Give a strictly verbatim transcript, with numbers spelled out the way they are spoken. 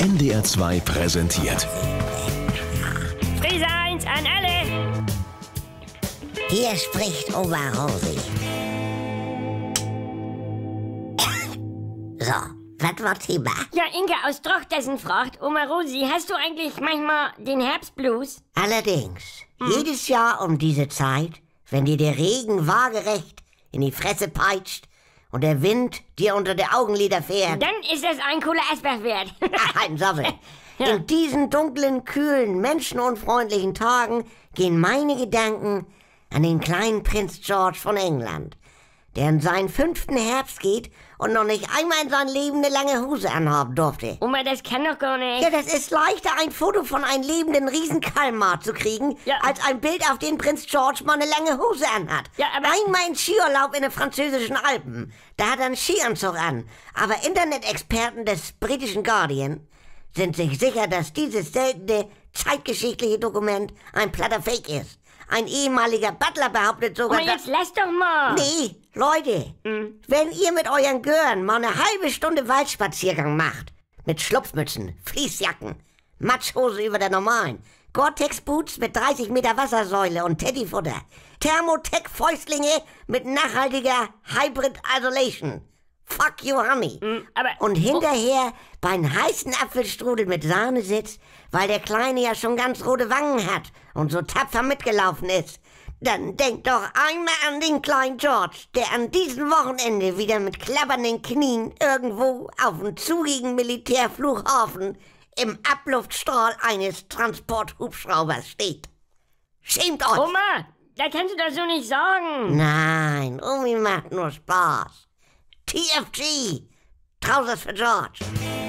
N D R zwei präsentiert. Friese eins an alle! Hier spricht Oma Rosi. So, was war Thema? Ja, Inge aus Trochtesen fragt, Oma Rosi, hast du eigentlich manchmal den Herbstblues? Allerdings, jedes Jahr um diese Zeit, wenn dir der Regen waagerecht in die Fresse peitscht und der Wind dir unter die Augenlider fährt. Dann ist es ein cooler Asbach wert. Ein Saffel. Ja. In diesen dunklen, kühlen, menschenunfreundlichen Tagen gehen meine Gedanken an den kleinen Prinz George von England, der in seinen fünften Herbst geht und noch nicht einmal in sein Leben eine lange Hose anhaben durfte. Oma, das kann doch gar nicht. Ja, das ist leichter, ein Foto von einem lebenden Riesenkalmar zu kriegen, Ja. als ein Bild, auf dem Prinz George mal eine lange Hose anhat. Ja, aber- Einmal in Skiurlaub in den französischen Alpen. Da hat er einen Skianzug an. Aber Internet-Experten des britischen Guardian sind sich sicher, dass dieses seltene, zeitgeschichtliche Dokument ein platter Fake ist. Ein ehemaliger Butler behauptet sogar, Oma, jetzt lass doch mal. Nee, Leute, Hm. wenn ihr mit euren Gören mal eine halbe Stunde Waldspaziergang macht, mit Schlupfmützen, Fließjacken, Matschhose über der normalen, Gore-Tex-Boots mit dreißig Meter Wassersäule und Teddyfutter, Thermotech-Fäustlinge mit nachhaltiger Hybrid Isolation, fuck you, honey. aber- Und hinterher bei einem heißen Apfelstrudel mit Sahne sitzt, weil der Kleine ja schon ganz rote Wangen hat und so tapfer mitgelaufen ist, dann denkt doch einmal an den kleinen George, der an diesem Wochenende wieder mit klappernden Knien irgendwo auf dem zugigen Militärflughafen im Abluftstrahl eines Transporthubschraubers steht. Schämt euch! Oma, das kannst du doch so nicht sagen. Nein, Omi macht nur Spaß. T F G, Trousers für George.